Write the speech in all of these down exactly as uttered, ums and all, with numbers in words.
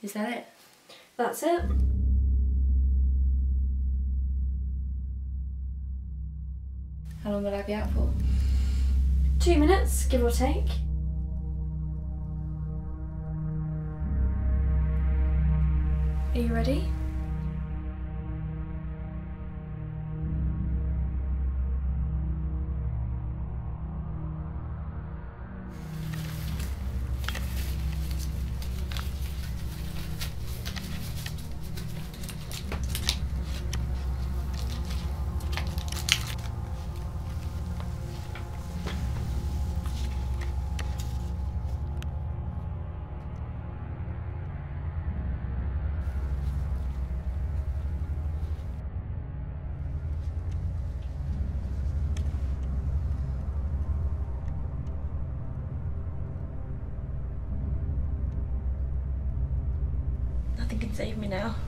Is that it? That's it. How long will I be out for? Two minutes, give or take. Are you ready? Nothing can save me now.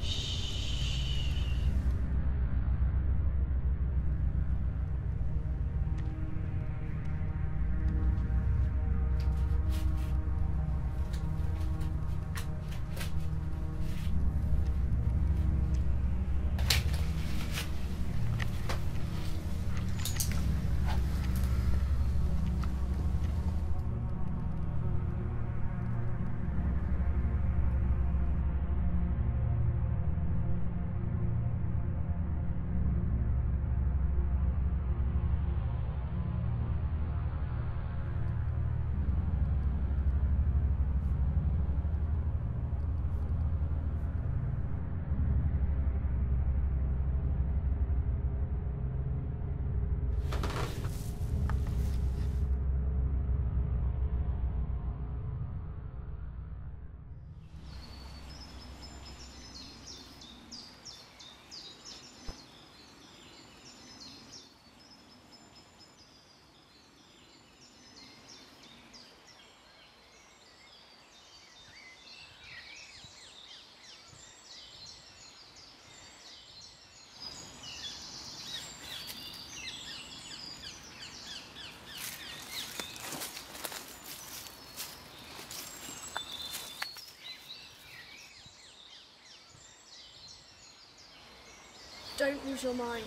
Don't lose your mind.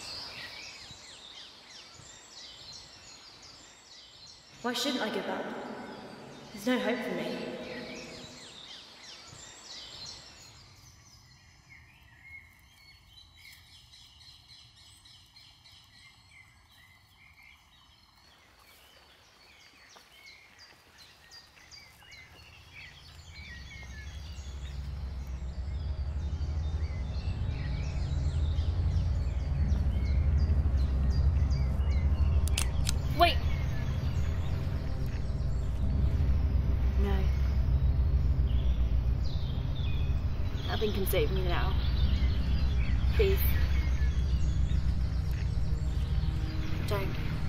Why shouldn't I give up? There's no hope for me. Wait! No. Nothing can save me now. Please. Don't.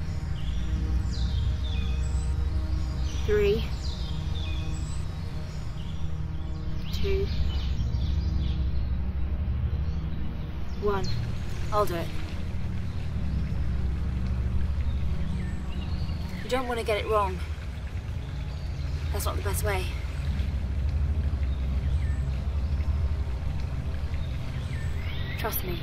Three. Two. One. I'll do it. You don't want to get it wrong. That's not the best way. Trust me.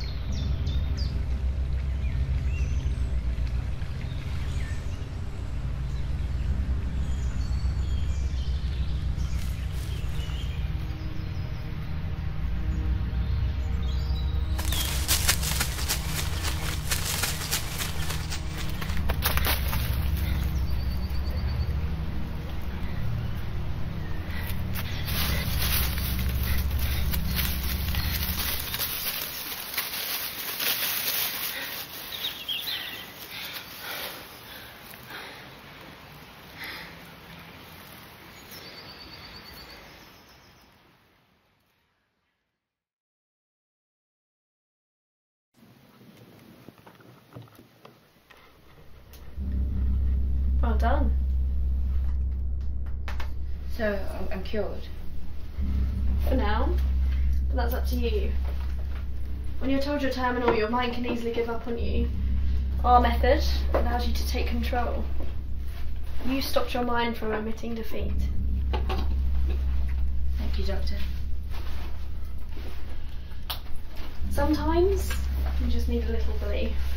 Well done. So, I'm, I'm cured. For now, but that's up to you. When you're told you're terminal, your mind can easily give up on you. Our method allows you to take control. You stopped your mind from admitting defeat. Thanks. Thank you, doctor. Sometimes you just need a little belief.